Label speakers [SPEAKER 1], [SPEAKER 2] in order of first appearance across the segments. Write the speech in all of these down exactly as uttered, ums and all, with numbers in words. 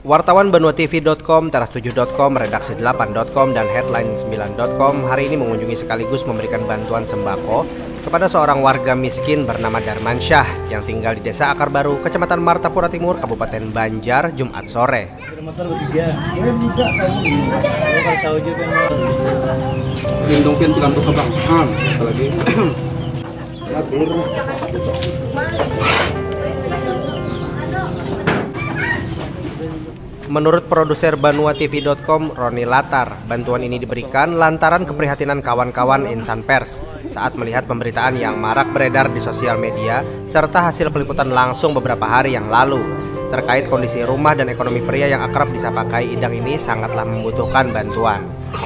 [SPEAKER 1] Wartawan Banua T V dot com, Teras tujuh dot com, Redaksi delapan dot com, dan Headline sembilan dot com hari ini mengunjungi sekaligus memberikan bantuan sembako kepada seorang warga miskin bernama Darmansyah yang tinggal di Desa Akar Baru, Kecamatan Martapura Timur, Kabupaten Banjar, Jumat sore. Menurut produser Banua T V dot com, Roni Latar, bantuan ini diberikan lantaran keprihatinan kawan-kawan insan pers saat melihat pemberitaan yang marak beredar di sosial media serta hasil peliputan langsung beberapa hari yang lalu terkait kondisi rumah dan ekonomi pria yang akrab disapa Kai Idang ini sangatlah membutuhkan bantuan.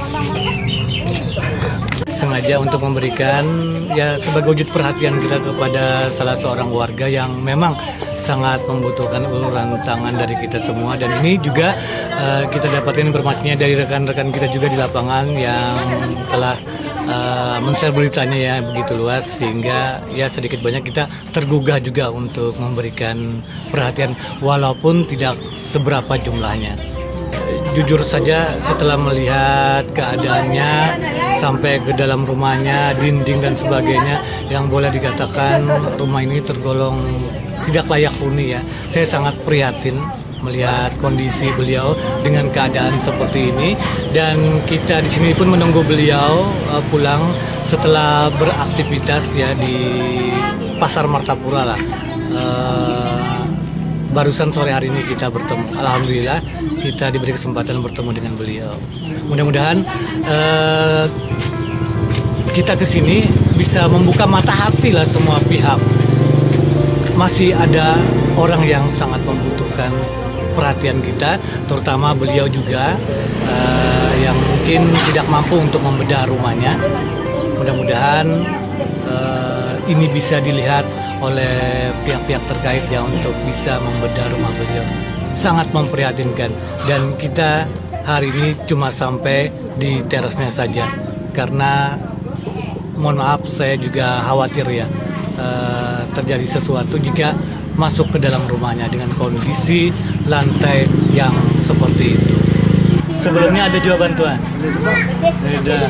[SPEAKER 2] Sengaja untuk memberikan ya sebagai wujud perhatian kita kepada salah seorang warga yang memang sangat membutuhkan uluran tangan dari kita semua, dan ini juga uh, kita dapatkan informasinya dari rekan-rekan kita juga di lapangan yang telah uh, men-share beritanya ya begitu luas, sehingga ya sedikit banyak kita tergugah juga untuk memberikan perhatian walaupun tidak seberapa jumlahnya. Jujur saja setelah melihat keadaannya sampai ke dalam rumahnya, dinding dan sebagainya, yang boleh dikatakan rumah ini tergolong tidak layak huni ya. Saya sangat prihatin melihat kondisi beliau dengan keadaan seperti ini, dan kita di sini pun menunggu beliau uh, pulang setelah beraktivitas ya di Pasar Martapura lah. Uh, Barusan sore hari ini kita bertemu, alhamdulillah kita diberi kesempatan bertemu dengan beliau. Mudah-mudahan uh, kita kesini bisa membuka mata hati lah semua pihak. Masih ada orang yang sangat membutuhkan perhatian kita, terutama beliau juga uh, yang mungkin tidak mampu untuk membedah rumahnya. Mudah-mudahan uh, ini bisa dilihat oleh pihak-pihak terkait ya untuk bisa membedah rumah beliau. Sangat memprihatinkan, dan kita hari ini cuma sampai di terasnya saja karena mohon maaf saya juga khawatir ya uh, terjadi sesuatu jika masuk ke dalam rumahnya dengan kondisi lantai yang seperti itu. Sebelumnya ada juga bantuan. Ada.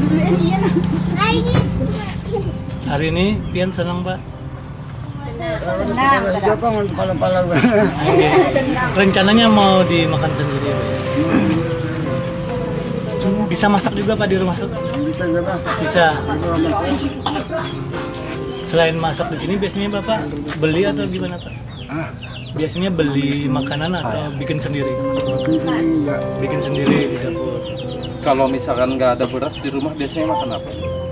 [SPEAKER 2] Hari ini pian senang Pak. Rencananya mau dimakan sendiri. Bisa masak juga Pak di rumah? Bisa. Selain masak di sini biasanya Bapak beli atau gimana Pak? Biasanya beli makanan atau bikin sendiri? Bikin sendiri di dapur.
[SPEAKER 3] Kalau misalkan nggak ada beras di rumah biasanya makan apa?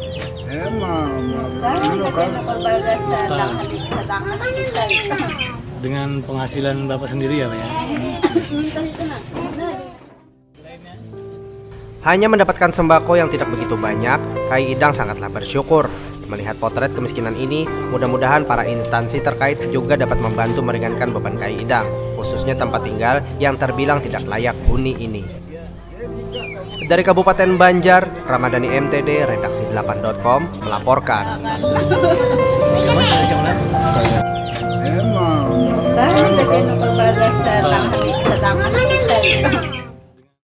[SPEAKER 2] Dengan penghasilan Bapak sendiri ya Pak ya?
[SPEAKER 1] Hanya mendapatkan sembako yang tidak begitu banyak, Kai Idang sangatlah bersyukur. Melihat potret kemiskinan ini, mudah-mudahan para instansi terkait juga dapat membantu meringankan beban Kai Idang, khususnya tempat tinggal yang terbilang tidak layak huni ini. Dari Kabupaten Banjar, Ramadhani M T D, Redaksi delapan dot com melaporkan.
[SPEAKER 4] Emang.